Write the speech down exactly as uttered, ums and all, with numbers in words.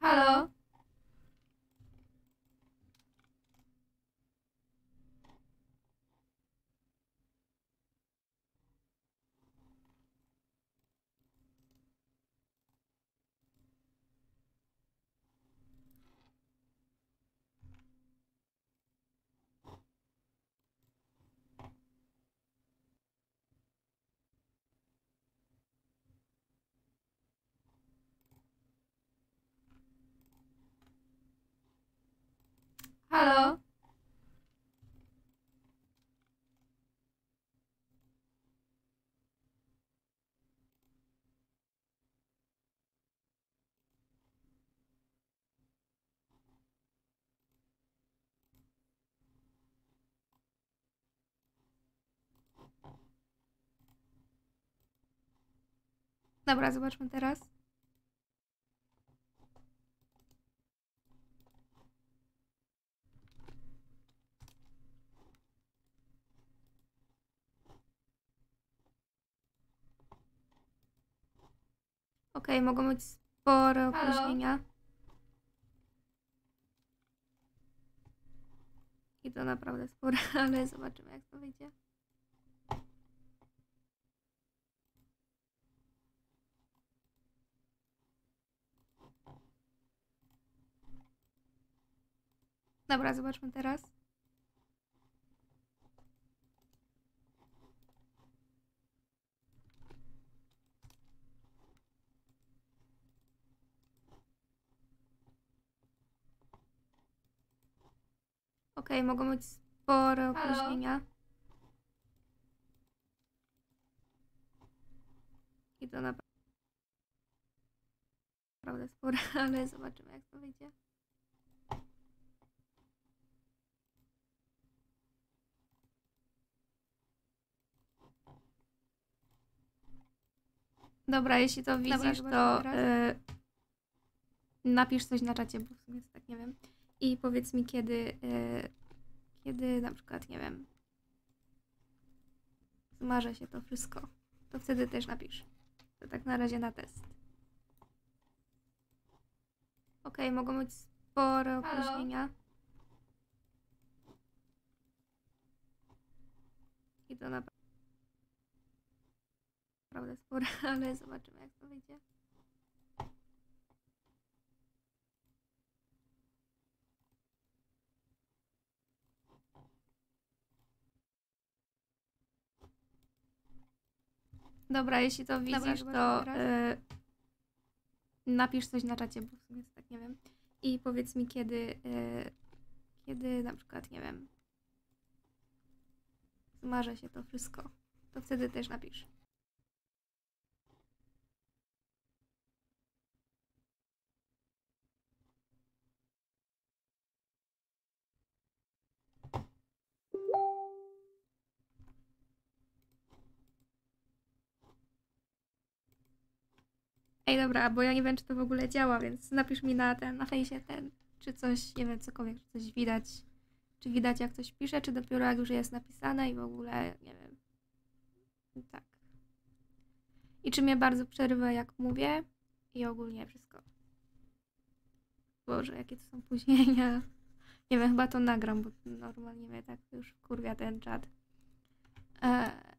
Halo? Halo? Dobra, zobaczmy teraz. Okej, mogą być spore Halo? opóźnienia. I to naprawdę spore, ale zobaczymy, jak to wyjdzie. Dobra, zobaczmy teraz. Okej, mogą być spore Halo? opóźnienia. I to naprawdę spore, ale zobaczymy, jak to wyjdzie. Dobra, jeśli to widzisz, Dobra, to y, napisz coś na czacie, bo w sumie to tak nie wiem. I powiedz mi, kiedy, y, kiedy na przykład, nie wiem, zmarzę się to wszystko. To wtedy też napisz. To tak na razie na test. Okej, mogą być spore Halo? opóźnienia. I to naprawdę spore, ale zobaczymy, jak to wyjdzie. Dobra, jeśli to widzisz, to y, napisz coś na czacie, bo w sumie to tak nie wiem. I powiedz mi, kiedy, y, kiedy na przykład, nie wiem, zmarzę się to wszystko. To wtedy też napisz. Ej, dobra, bo ja nie wiem, czy to w ogóle działa, więc napisz mi na ten, na fejsie ten, czy coś, nie wiem, cokolwiek, czy coś widać, czy widać, jak coś pisze, czy dopiero jak już jest napisane i w ogóle, nie wiem. Tak. I czy mnie bardzo przerywa, jak mówię i ogólnie wszystko. Boże, jakie to są późnienia. Nie wiem, chyba to nagram, bo normalnie mnie tak już wkurwia ten czat. Eee,